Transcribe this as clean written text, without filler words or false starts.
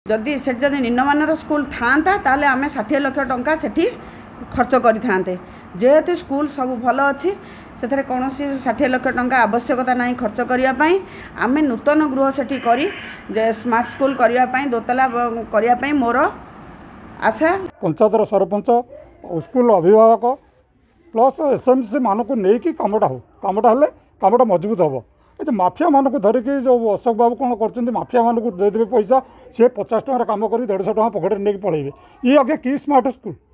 जदि निम्नमानर स्कूल था ताले आम 60 लाख टंका सेठी खर्च करें जेहेतु स्कूल सब भल अच्छी से कौन 60 लाख टंका आवश्यकता नहीं खर्च करने आम नूतन गृह सेठी करी स्मार्ट स्कूल करने दोतला करने मोर आशा। पंचायतर सरपंच स्कूल अभिभावक प्लस एसएमसी मान को लेकिन कमटा हो कमटा मजबूत हम। ये माफिया मान को धरिकी जो अशोक बाबू कौन कर माफिया मान को देदेवे पैसा सी 50 टकर कम कर 150 टका पकेट नहीं पड़े ये आगे कि स्मार्ट स्कूल।